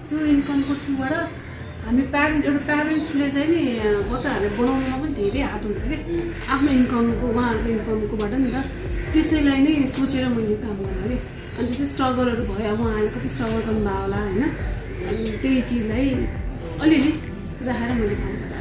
त्यो इन्कमको थ्रुबाट हामी प्यारेन्ट्सले चाहिँ नि बच्चाहरूले बनाउनुमा पनि धेरै हात हुन्छ कि आफ्नो इन्कमको उहाँहरूको इन्कमकोबाट नि त त्यसैलाई नै सोचेर मैले काम गरेँ कि अनि त्यसै स्ट्रगलहरू भयो अब उहाँहरूले कति स्ट्रगल गर्नुभयो होला होइन अनि त्यही चिजलाई अलिअलि राखेर मैले काम गरेँ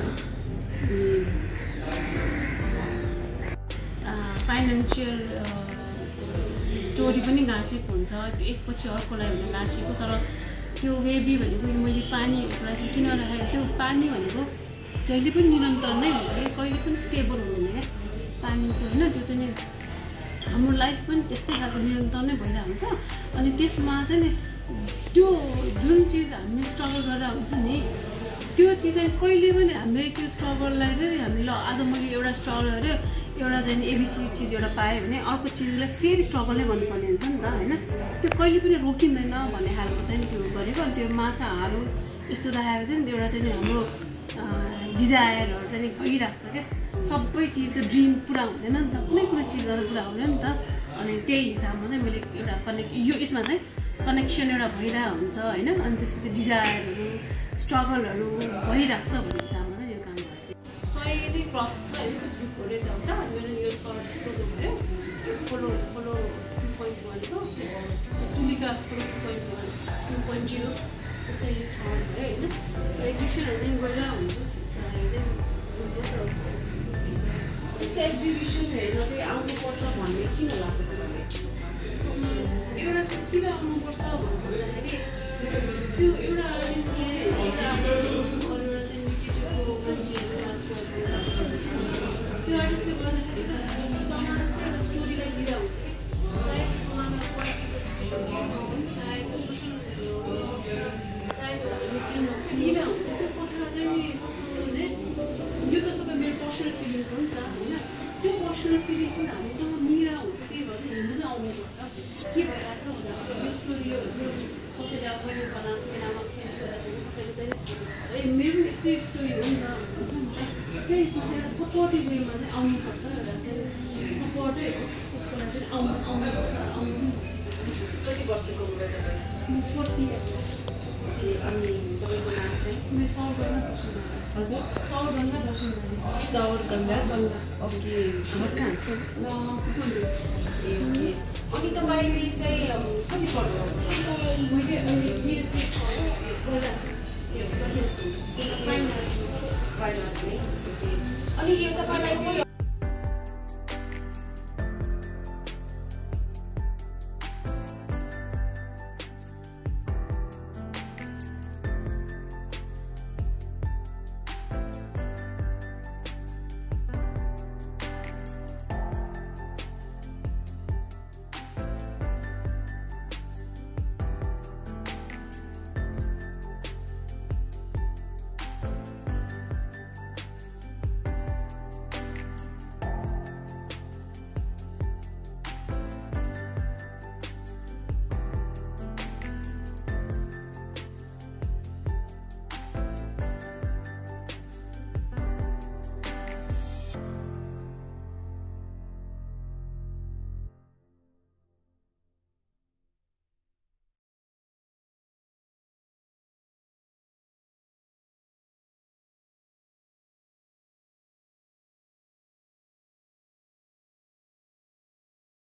फाइनेन्सियल स्टोरी पनि गाँसेको हुन्छ त्यो एकपछि अर्कोलाई हुने गाँसेको तर त्यो वेबी भनेको मैले पानीहरूलाई चाहिँ किन राखेको त्यो पानी भनेको जहिले पनि निरन्तर नै हुन्छ क्या कहिले पनि स्टेबल हुँदैन क्या पानीको होइन त्यो चाहिँ नि हाम्रो लाइफ पनि त्यस्तै खालको निरन्तर नै भइरहेको हुन्छ अनि त्यसमा चाहिँ नि त्यो जुन चिज हामीले स्ट्रगल गरेर हुन्छ नि त्यो चिज चाहिँ कहिले पनि हामीले त्यो स्ट्रगललाई चाहिँ हामीले ल आज मैले एउटा स्ट्रगल गरेँ एउटा चाहिँ एबिसी चिज एउटा पाएँ भने अर्को चिजलाई फेरि स्ट्रगल नै गर्नुपर्ने हुन्छ नि त होइन त्यो कहिले पनि रोकिँदैन भन्ने खालको चाहिँ त्यो गरेको अनि त्यो माछाहरू यस्तो राखेको चाहिँ एउटा चाहिँ हाम्रो डिजायरहरू चाहिँ भइरहेको छ क्या सबै चिज त ड्रिम पुरा हुँदैन नि त कुनै कुनै चिज गर्दा पुरा हुँदैन नि त अनि त्यही हिसाबमा चाहिँ मैले एउटा यो यसमा चाहिँ कनेक्सन एउटा भइरहेको हुन्छ होइन अनि त्यसपछि डिजायरहरू स्ट्रगलहरू भइरहेको छ भन्ने हिसाबमा चाहिँ यो काम गरेँ सयले क्रप्स छ होइन त्यो छुटकोले जाउँदा मेरो यो कलर भयो यो खोलो 2.1 को तुलिका 2.1 2.0 त्यस्तै यो थर्ड भयो होइन एक्जिबिसनहरू चाहिँ गएर हुन्छ यस्तो एक्जिबिसन हेर्न चाहिँ आउनुपर्छ भन्ने किन लाग्छ तपाईँलाई एउटा चाहिँ किन आउनुपर्छ भन्दाखेरि त्यो एउटा आर्टिस्टले एउटा चाहिँ लिटरेचरको मान्छेहरू त्यो आर्टिस्टले गर्दाखेरि एउटा समाजको एउटा स्टोरीलाई लिँदा हुन्छ कि चाहे समाजमा पोलिटिकल सिचुएसन होस् चाहे त्यो सोसल चाहे त्यो लिँदा हुन्छ त्यो कथा चाहिँ नि कस्तो भने यो त सबै मेरो पर्सनल फिलिङ्स हो नि त होइन त्यो पर्सनल फिलिङ्स चाहिँ हामीसँग मिलेर हुन्छ त्यही भएर चाहिँ हेर्नु चाहिँ आउनुपर्छ के भइरहेछ भन्दा यो स्टोरी कसैले अब मैले बनाएको बेलामा खेलिरहेको छ कसैले चाहिँ मेरो यस्तै स्टोरी हो नि त त्यही सोचेर एउटा सपोर्टिभ वेमा चाहिँ आउनुपर्छ एउटा चाहिँ सपोर्टै हो त्यसको लागि चाहिँ आउनु कति वर्षको हुँदा तपाईँ 40 अनि तपाईँको नाम चाहिँ मेरो सौरगङ्गा दर्शनधारी हजुर सौरगङ्गा दर्शनधारी सौरगङ्गा ओके ओके अनि तपाईँले चाहिँ कति पढ्नुहुन्छ मैले अहिले पिएचडी गरिरहेको छु अनि यो तपाईँलाई चाहिँ